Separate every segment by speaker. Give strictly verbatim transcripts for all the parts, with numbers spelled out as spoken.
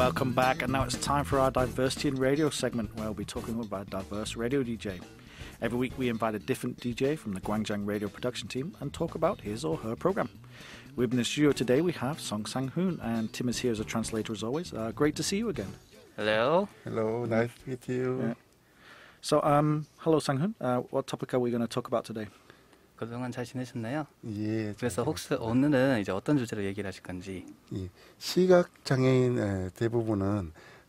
Speaker 1: Welcome back, and now it's time for our Diversity in Radio segment, where we'll be talking about a diverse radio D J. Every week we invite a different D J from the Gwangjang radio production team and talk about his or her program. With me in the studio today we have Song Sang-hoon, and Tim is here as a translator as always. Uh, great to see you again.
Speaker 2: Hello.
Speaker 3: Hello, nice to meet you.
Speaker 1: Yeah. So, um, hello Sang-hoon. Uh, what topic are we going to talk about today?
Speaker 2: 그동안 잘 지내셨나요?
Speaker 3: 예.
Speaker 2: 그래서 혹시 오늘은 이제 어떤 주제로 얘기를 하실 건지.
Speaker 3: 예, 시각 장애인 대부분은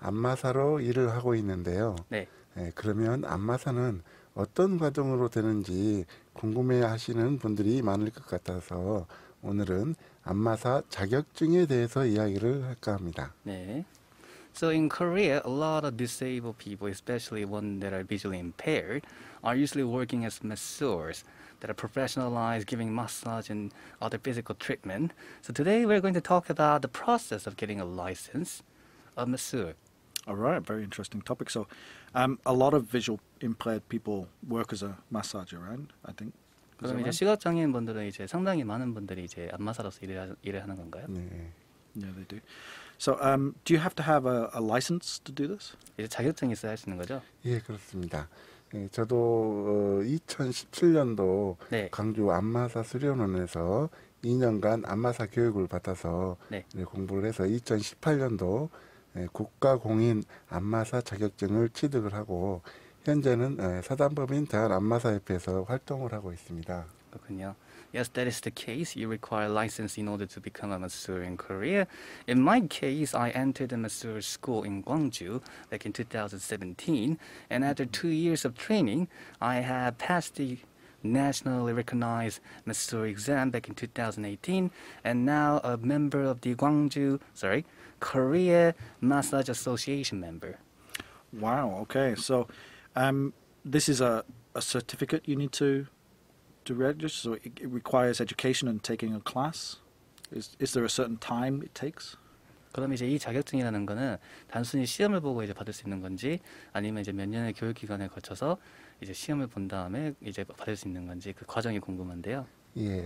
Speaker 3: 안마사로 일을 하고 있는데요.
Speaker 2: 네.
Speaker 3: 예, 그러면 안마사는 어떤 과정으로 되는지 궁금해하시는 분들이 많을 것 같아서 오늘은 안마사 자격증에 대해서 이야기를 할까 합니다.
Speaker 2: 네. So in Korea, a lot of disabled people, especially ones that are visually impaired, are usually working as masseurs that are professionalized, giving massage and other physical treatment. So today we're going to talk about the process of getting a license of masseur.
Speaker 1: All right, very interesting topic. So, um, a lot of visual impaired people work as a massager, right? I think. Is
Speaker 2: 그럼
Speaker 1: that
Speaker 2: 이제
Speaker 1: right?
Speaker 2: 시각장애인 분들은 이제 상당히 많은 분들이 이제 안마사로서 일을, 하, 일을 하는 건가요?
Speaker 3: 네.
Speaker 1: Yeah, they do. So, um, do you have to have a, a license to do this?
Speaker 2: 이제 자격증이 있어야 할 수 있는 거죠?
Speaker 3: 예, 그렇습니다. 예, 저도 어, 이천십칠 년도
Speaker 2: 네.
Speaker 3: 광주 안마사 수련원에서 이 년간 안마사 교육을 받아서
Speaker 2: 네.
Speaker 3: 네, 공부를 해서 이천십팔 년도 예, 국가공인 안마사 자격증을 취득을 하고 현재는 예, 사단법인 대한안마사협회에서 활동을 하고 있습니다.
Speaker 2: 그렇군요. Yes, that is the case. You require a license in order to become a masseur in Korea. In my case, I entered a masseur school in Gwangju back in two thousand seventeen, and after two years of training, I have passed the nationally recognized masseur exam back in two thousand eighteen, and now a member of the Gwangju, sorry, Korea Massage Association member.
Speaker 1: Wow. Okay. So, um, this is a, a certificate you need to to register. So it, it requires education and taking a class. Is is there a certain time it takes?
Speaker 2: 그럼 이제 이 자격증이라는 거는 단순히 시험을 보고 이제 받을 수 있는 건지 아니면 이제 몇 년의 교육 기간을 거쳐서 이제 시험을 본 다음에 이제 받을 수 있는 건지 그 과정이 궁금한데요.
Speaker 3: 예,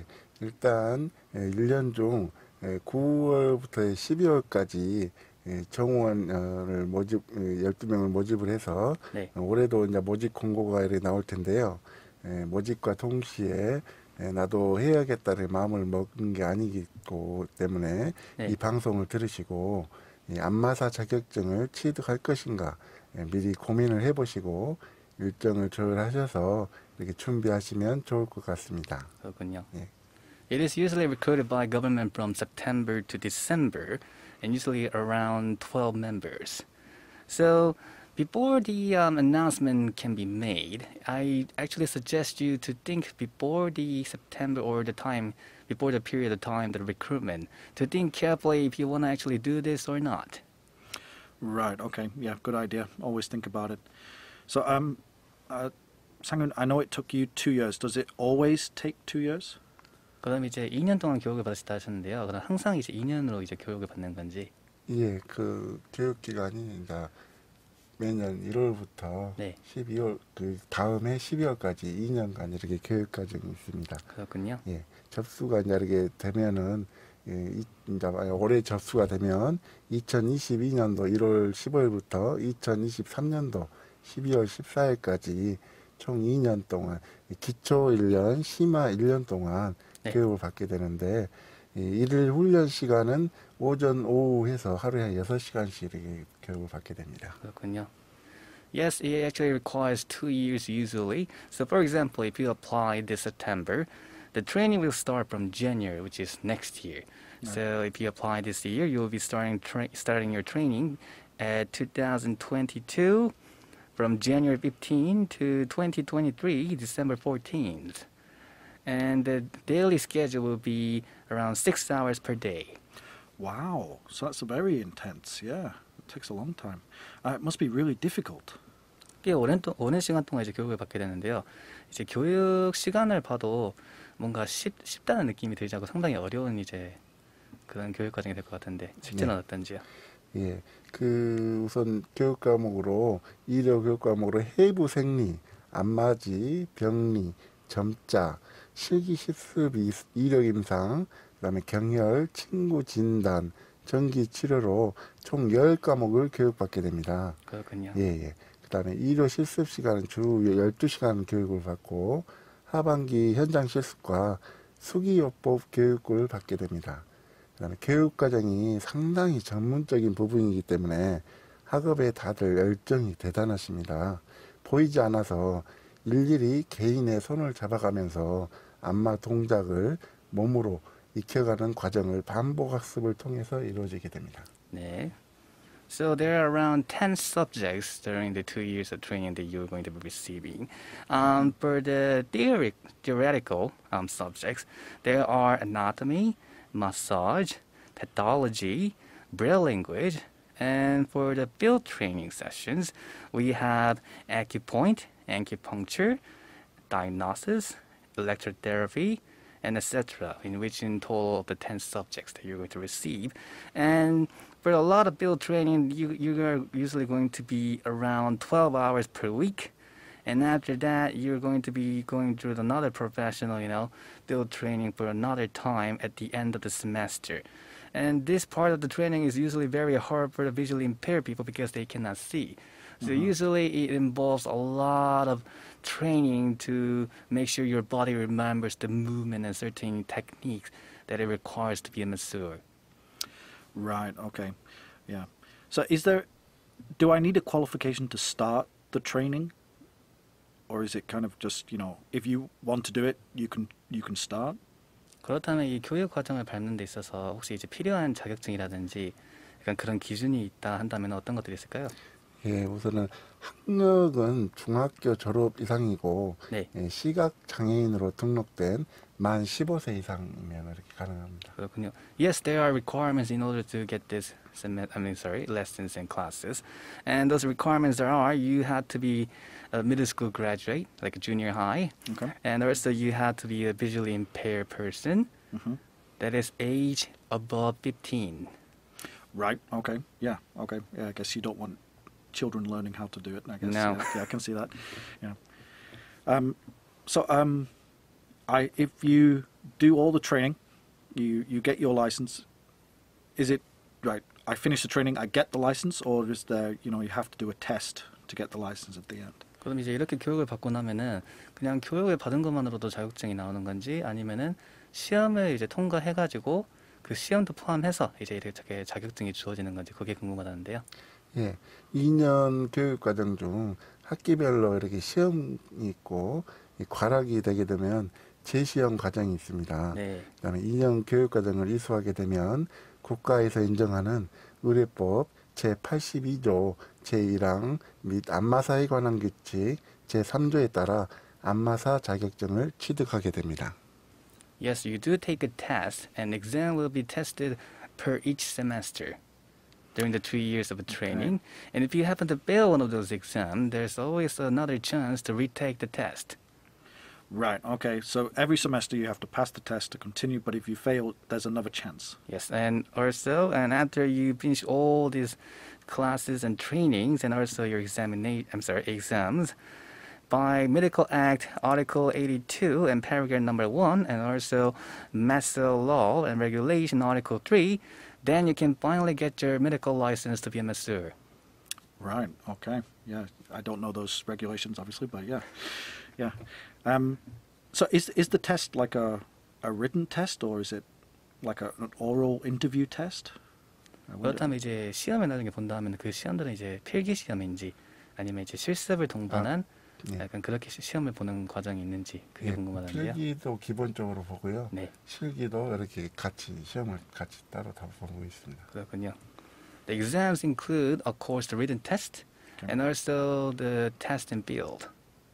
Speaker 3: 일단 일 년 중 구월부터 십이월까지 정원을 모집 열두 명을 모집을 해서
Speaker 2: 네.
Speaker 3: 올해도 이제 모집 공고가 이렇게 나올 텐데요. 모집과 동시에 나도 해야겠다는 마음을 먹은 게 아니기 때문에
Speaker 2: 네.
Speaker 3: 이 방송을 들으시고 이 안마사 자격증을 취득할 것인가 미리 고민을 해보시고 일정을 조율하셔서 이렇게 준비하시면 좋을 것 같습니다.
Speaker 2: 그렇군요.
Speaker 3: 예.
Speaker 2: It is usually recruited by government from September to December, and usually around twelve members. So before the um, announcement can be made, I actually suggest you to think before the September or the time, before the period of time, the recruitment, to think carefully if you want to actually do this or not.
Speaker 1: Right. Okay. Yeah. Good idea. Always think about it. So, um, uh, Sang-hoon, I know it took you two years. Does it always take two years?
Speaker 2: 그럼 이제 이 년 동안 교육을 받으셨다 하셨는데요. 그럼 항상 이제 이 년으로 이제 교육을 받는 건지?
Speaker 3: 예, 그 교육 기간이 이제 매년 일월부터
Speaker 2: 네.
Speaker 3: 십이월 그 다음해 십이월까지 이 년간 이렇게 교육 과정이 있습니다.
Speaker 2: 그렇군요.
Speaker 3: 예, 접수가 이제 이렇게 되면은 예, 이, 이제 올해 접수가 되면 이천이십이 년도 일월 십오일부터 이천이십삼 년도 십이월 십사일까지 총 이 년 동안 기초 일 년, 심화 일 년 동안
Speaker 2: 네.
Speaker 3: 교육을 받게 되는데 이 일일 훈련 시간은 오전, 오후 해서 하루에 여섯 시간씩 이렇게 교육을 받게 됩니다.
Speaker 2: 그렇군요. Yes, it actually requires two years usually. So for example, if you apply this September, the training will start from January, which is next year.
Speaker 1: Right.
Speaker 2: So if you apply this year, you will be starting tra- starting your training at two thousand twenty-two from January fifteenth to twenty twenty-three, December fourteenth. And the daily schedule will be around six hours per day.
Speaker 1: Wow. So that's very intense. Yeah. It takes a long time. Uh, it must be really difficult.
Speaker 2: 꽤 오랜, 또, 오랜 시간 동안 이제 교육을 받게 되는데요. 이제 교육 시간을 봐도 뭔가 쉽, 쉽다는 느낌이 들지 않고 상당히 어려운 이제 그런 교육 과정이 될 것 같은데 실제는
Speaker 3: 네.
Speaker 2: 어떤지요?
Speaker 3: 예, 그 우선 교육 과목으로 이료 교육 과목으로 해부 생리, 안마지, 병리, 점자, 실기 실습 이력 임상, 그다음에 경혈, 친구 진단, 정기 치료로 총 열 과목을 교육받게 됩니다.
Speaker 2: 그렇군요.
Speaker 3: 예, 예. 그다음에 일요 실습 시간은 주 열두 시간 교육을 받고 하반기 현장 실습과 수기요법 교육을 받게 됩니다. 그다음에 교육 과정이 상당히 전문적인 부분이기 때문에 학업에 다들 열정이 대단하십니다. 보이지 않아서 일일이 개인의 손을 잡아가면서 안마 동작을 몸으로 익혀가는 과정을 반복 학습을 통해서 이루어지게 됩니다.
Speaker 2: 네. So there are around ten subjects during the two years of training that you're going to be receiving. Um, for the theory, theoretical um, subjects, there are anatomy, massage, pathology, braille language, and for the field training sessions, we have acupoint, acupuncture, diagnosis, electrotherapy, and et cetera, in which in total of the ten subjects that you're going to receive. And for a lot of field training, you, you are usually going to be around twelve hours per week. And after that, you're going to be going through another professional, you know, field training for another time at the end of the semester. And this part of the training is usually very hard for the visually impaired people because they cannot see. So
Speaker 1: Mhm.
Speaker 2: usually it involves a lot of training to make sure your body remembers the movement and certain techniques that it requires to be a masseur.
Speaker 1: Right. Okay. Yeah. So, is there? Do I need a qualification to start the training, or is it kind of just, you know, if you want to do it, you can you can start?
Speaker 2: 그렇다면 이 교육 과정을 밟는 데 있어서 혹시 이제 필요한 자격증이라든지 약간 그런 기준이 있다 한다면 어떤 것들이 있을까요?
Speaker 3: 예, 우선은 학력은 중학교 졸업 이상이고
Speaker 2: 네.
Speaker 3: 예, 시각 장애인으로 등록된 만 십오 세 이상이면 이렇게 가능합니다.
Speaker 2: 그렇군요. Yes, there are requirements in order to get this sem- I mean, sorry, lessons and classes. And those requirements there are, you have to be a middle school graduate, like a junior high.
Speaker 1: Okay.
Speaker 2: And also you have to be a visually impaired person
Speaker 1: hmm
Speaker 2: that is age above fifteen.
Speaker 1: Right. Okay. Yeah. Okay. Yeah. I guess you don't want children learning how to do it. I guess.
Speaker 2: No.
Speaker 1: Yeah, yeah, I can see that. Yeah. Um. So um, I if you do all the training, you you get your license. Is it right? I finish the training, I get the license, or is there, you know, you have to do a test to get the license at the end?
Speaker 2: 그럼 이제 이렇게 교육을 받고 나면은 그냥 교육을 받은 것만으로도 자격증이 나오는 건지 아니면은 시험을 이제 통과해가지고 그 시험도 포함해서 이제 이렇게 자격증이 주어지는 건지 그게 궁금하다는데요.
Speaker 3: 예, 이 년 교육 과정 중 학기별로 이렇게 시험이 있고 이 과락이 되게 되면 재시험 과정이 있습니다.
Speaker 2: 네.
Speaker 3: 그다음에 이 년 교육 과정을 이수하게 되면 국가에서 인정하는 의료법 제팔십이 조 제일 항 및 안마사에 관한 규칙 제삼 조에 따라 안마사 자격증을 취득하게 됩니다.
Speaker 2: Yes, you do take a test, and exam will be tested per each semester during the two years of training. And if you happen to fail one of those exams, there's always another chance to retake the test.
Speaker 1: Right. Okay. So every semester you have to pass the test to continue, but if you fail, there's another chance.
Speaker 2: Yes, and also, and after you finish all these classes and trainings, and also your examination, I'm sorry, exams, by Medical Act Article eighty-two and paragraph number one, and also Master Law and Regulation Article three, then you can finally get your medical license to be a masseur.
Speaker 1: Right. Okay. Yeah. I don't know those regulations, obviously, but yeah, yeah. Um, so is is the test like a a written test, or is it like a, an oral interview test? I wonder.
Speaker 2: 그렇다면 이제 시험에 나중에 본다 하면 그 시험들은 이제 필기 시험인지 아니면 이제 실습을 동반한
Speaker 3: 예.
Speaker 2: 약간 그렇게 시- 시험을 보는 과정이 있는지 그게
Speaker 3: 예,
Speaker 2: 궁금하던데요.
Speaker 3: 필기도 기본적으로 보고요.
Speaker 2: 네,
Speaker 3: 실기도 이렇게 같이 시험을 같이 따로 다 보고 있습니다.
Speaker 2: 그렇군요. The exams include, of course, the written test
Speaker 1: Okay.
Speaker 2: and also the test in field.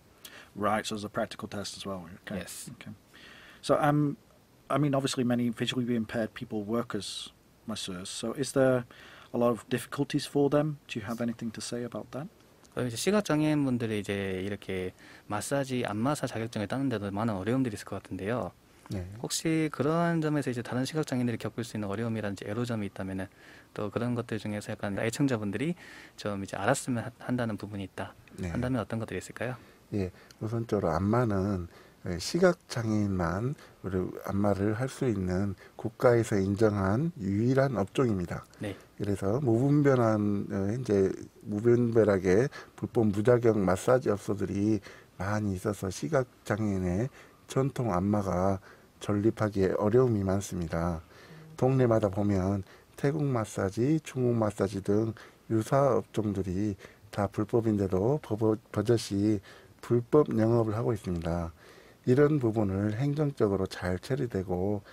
Speaker 1: Right. So there's a practical test as well. Okay.
Speaker 2: Yes.
Speaker 1: Okay. So um, I mean, obviously, many visually impaired people work as masseurs. So is there a lot of difficulties for them? Do you have anything to say about that?
Speaker 2: 그럼 이제 시각 장애인 분들이 이제 이렇게 마사지 안마사 자격증을 따는데도 많은 어려움들이 있을 것 같은데요.
Speaker 3: 네.
Speaker 2: 혹시 그러한 점에서 이제 다른 시각 장애인들이 겪을 수 있는 어려움이라든지 애로점이 있다면은 또 그런 것들 중에서 약간 애청자분들이 좀 이제 알았으면 하- 한다는 부분이 있다
Speaker 3: 네.
Speaker 2: 한다면 어떤 것들이 있을까요?
Speaker 3: 예, 우선적으로 안마는 시각장애인만 우리 안마를 할 수 있는 국가에서 인정한 유일한 업종입니다.
Speaker 2: 네.
Speaker 3: 그래서 무분별한 이제 무분별하게 불법 무자격 마사지 업소들이 많이 있어서 시각장애인의 전통 안마가 전립하기에 어려움이 많습니다. 동네마다 보면 태국 마사지, 중국 마사지 등 유사 업종들이 다 불법인데도 버젓이 불법 영업을 하고 있습니다. 이런 부분을 행정적으로 잘 처리되고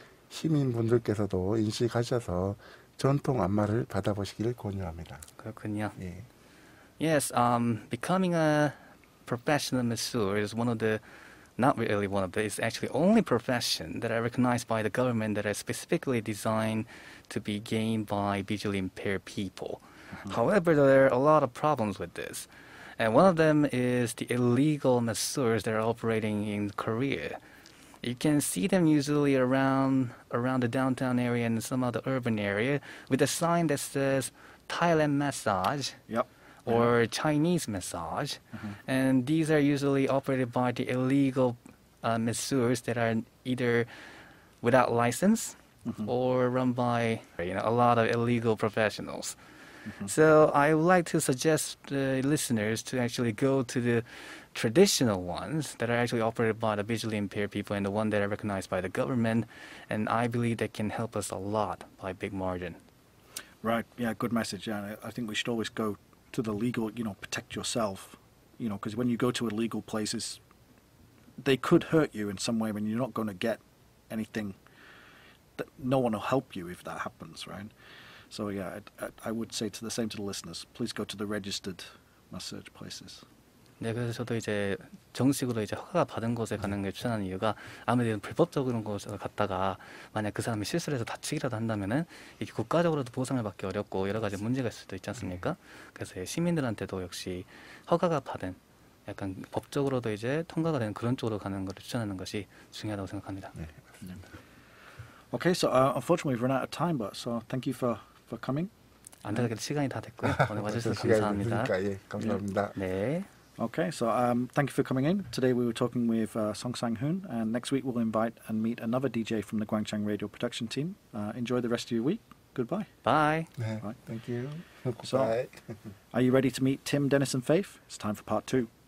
Speaker 3: 시민분들께서도 인식하셔서 전통 안마를 받아보시기를 권유합니다.
Speaker 2: 그렇군요.
Speaker 3: 예.
Speaker 2: Yes, um, becoming a professional masseur is one of the, not really one of the, it's actually only profession that are recognized by the government that are specifically designed to be gained by visually impaired people. Mm-hmm. However, there are a lot of problems with this. And one of them is the illegal masseurs that are operating in Korea. You can see them usually around around the downtown area and some other urban area with a sign that says Thailand massage.
Speaker 1: Yep.
Speaker 2: Or Chinese massage. Mm-hmm. And these are usually operated by the illegal uh, masseurs that are either without license mm-hmm. or run by you know, a lot of illegal professionals. Mm-hmm. So I would like to suggest the listeners to actually go to the traditional ones that are actually operated by the visually impaired people and the one that are recognized by the government. And I believe that can help us a lot by big margin.
Speaker 1: Right. Yeah, good message. Yeah, I think we should always go to the legal, you know, protect yourself, you know, because when you go to illegal places, they could hurt you in some way when you're not going to get anything. That no one will help you if that happens, right? So yeah, I, I would say to the same to the listeners, please go to the registered massage places.
Speaker 2: 네, 그래서 저도 이제 정식으로 이제 허가 받은 곳에 가는 걸 추천하는 이유가 아무래도 불법적인 곳에 갔다가 만약 그 사람이 실수를 해서 다치기라도 한다면은 이게 국가적으로도 보상을 받기 어렵고 여러 가지 문제가 있을 수도 있지 않습니까? 그래서 시민들한테도 역시 허가가 받은 약간 법적으로도 이제 통과가 되는 그런 쪽으로 가는 걸 추천하는 것이 중요하다고 생각합니다.
Speaker 3: 네, 맞습니다.
Speaker 1: Okay, so uh, unfortunately we've run out of time, but so thank you for for coming.
Speaker 2: 안타깝게도 시간이 다 됐고요. 오늘 와주셔서 감사합니다.
Speaker 3: 예, 감사합니다.
Speaker 2: 네.
Speaker 1: Okay, so um, thank you for coming in. Today we were talking with uh, Song Sang-hoon, and next week we'll invite and meet another D J from the Gwangchang Radio production team. Uh, enjoy the rest of your week. Goodbye.
Speaker 2: Bye.
Speaker 3: 네,
Speaker 1: Right.
Speaker 3: thank you.
Speaker 1: So,
Speaker 3: Bye.
Speaker 1: are you ready to meet Tim, Dennis and Faith? It's time for part two.